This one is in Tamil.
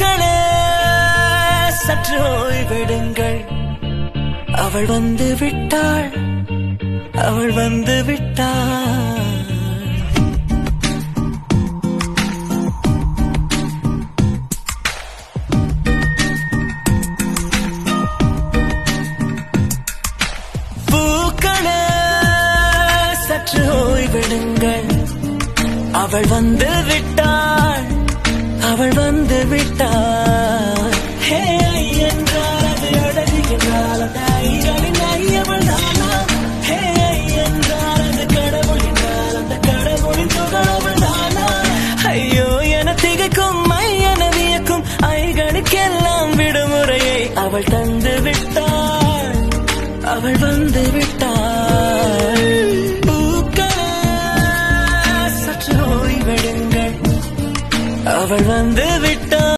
பூக்களே சற்று ஓய்வெடுங்கள் அவள் வந்து விட்டாள் அவள் வந்து விட்டாள் பூக்களே சற்று ஓய்வெடுங்கள் அவள் வந்து விட்டாள் அவள் வந்து விட்டாள் ஹே என்றால் அது அழகு என்றால் அந்த ஐகளின் ஐயவள் தானா ஹே என்றால் அது கடவுள் என்றால் அந்த கடவுளின் துகளவள் தானா ஐயோ என திகைக்கும் என வியக்கும் ஐகளுக்கெல்லாம் விடுமுறையை அவள் தந்து விட்டாள் அவள் வந்து விட்டாள் பூக்களே சற்று ஓய்வெடுங்கள் அவள் வந்து விட்டாள்